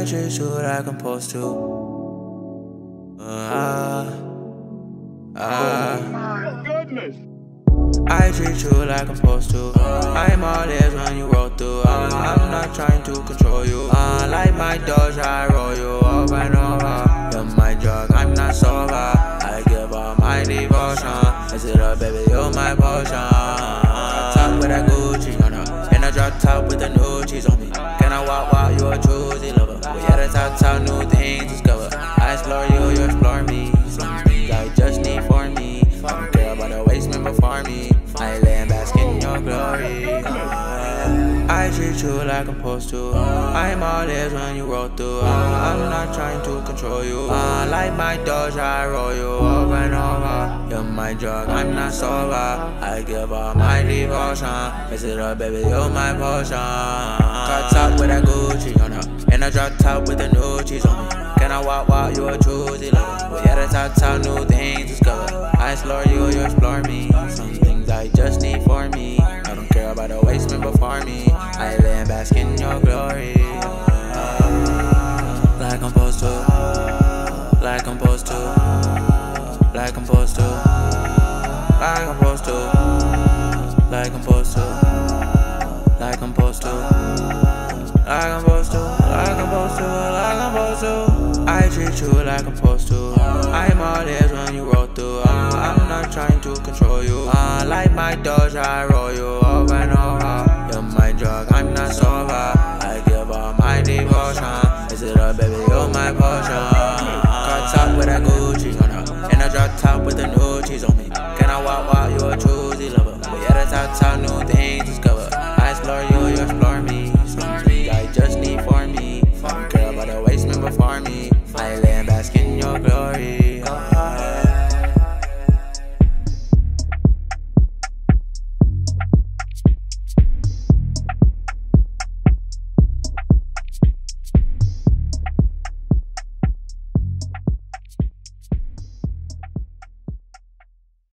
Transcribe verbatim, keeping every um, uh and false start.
I treat you like I'm supposed to. Uh, uh, Oh my goodness! I treat you like I'm supposed to. I'm all ears when you roll through. uh, I'm not trying to control you. uh, Like my dogs, I roll you over and over. You're my drug, I'm not sober. I give all my devotion. I sit up, baby, you're my potion. Drop top with that Gucci on her, and I drop top with the new cheese on me. Can I walk while you a choosy lover? We at the top, top, new things discover. I explore you, you explore me. Some things I just need for me. I don't care about the wasteman before me. I lay and bask in your glory. I treat you like I'm supposed to. I'm all ears when you roll through. uh, I'm not trying to control you. uh, Like my dogs, I roll you over and over. You're my drug, I'm not sober. I give all my devotion. Mix it up, baby, you're my potion. Drop top with that Gucci on her, and I drop top with the new cheese on me. Can I walk while you a choosy lover? We at the top, top, new things discover. I explore you, you explore me. Some things I just need for me. I don't care about the wasteman before me. I lay and bask in your glory. uh, Like I'm supposed to. Like I'm supposed to. Like I'm supposed to. Like I'm supposed to. Like I'm supposed to. Like I'm supposed to. Like I'm supposed to. Like I'm supposed to. Like I'm supposed to. I treat you like I'm supposed to. I'm all ears when you roll through. uh, I'm not trying to control you. uh, Like my dogs, I roll you